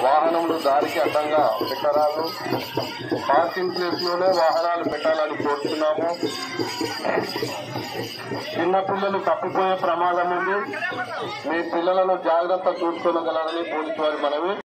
వాహనములు దారికి అడ్డంగా పెట్టరాదు. పార్కింగ్ ప్లేస్ లోనే వాహనాలు పెట్టాలని కోరుతున్నాము. చిన్నపిల్లలు తప్పిపోయే ప్రమాదం ఉంది. మీ పిల్లలను జాగ్రత్త చూసుకోగలరని పోలీసు వారి మనవి.